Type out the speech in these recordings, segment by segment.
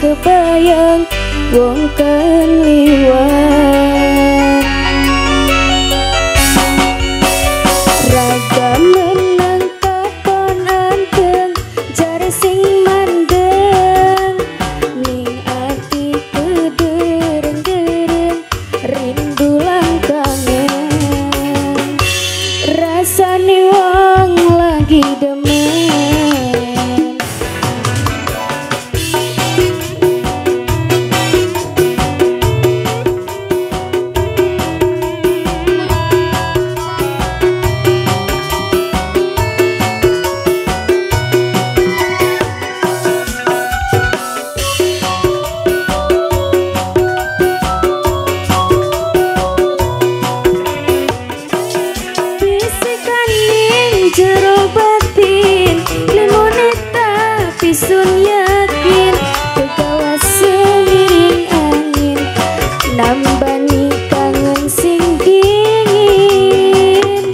kebayang wong kan liwat. Raga menang katon anteng jare sing mandeng ning ati kedereng-dereng rindu lan kangen rasane wong lagi demen. Jero batin limone tapi sun yakin kegawa semiring angin nambani kangen sing dingin.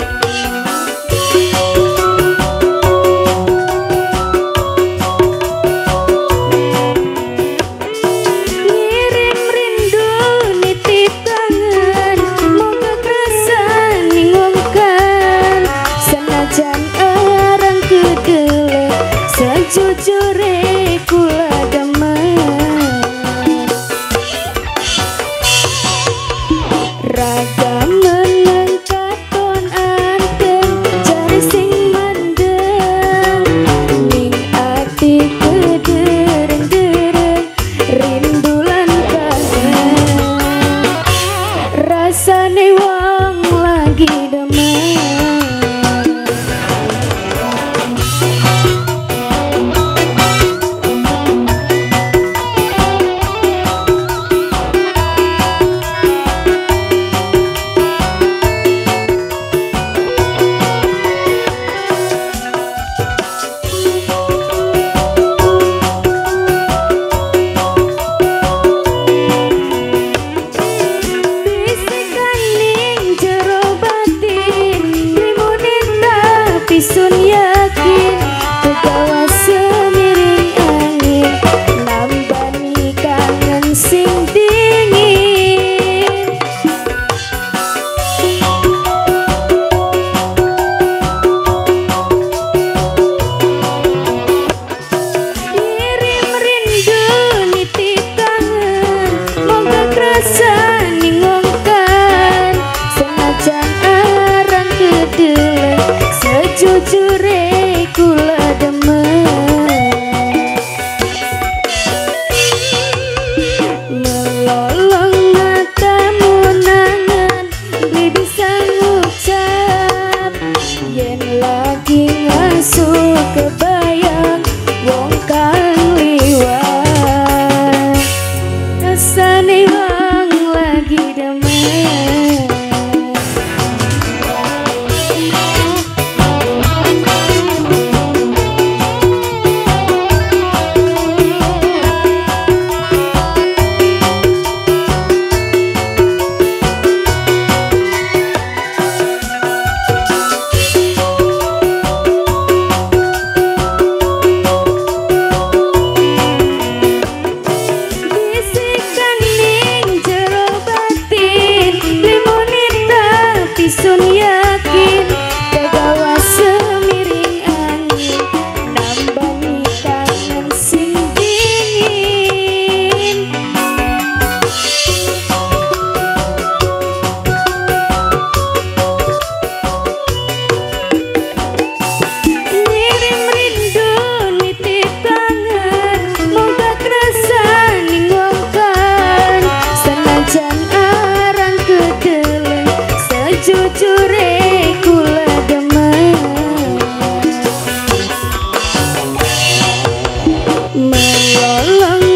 Ngirim rindu nitip kangen moga kerasa ningungkan senajan arang kedele sejujure kula demen. Raga menang katon anteng jare sing mandeng ning ati kedereng-dereng rindu lan kangen rasane wong lagi demen. Sun yakin kegawa semiring angin nambani kangen sing dingin. Kirim rindu nitip kangen moga kerasa ningungkan senajan arang kedele sejujure kula demen. Melolong matamu nangan beli bisa ngucap yen lagi ngasuh kebayang wong kang liwat rasane wong lagi demen. Sun yakin kegawa semiring angin nambani kangen sing dingin. Ngirim rindu nitip kangen moga kerasa ningungkan senajan arang kedele sejujure kula demen. Melolong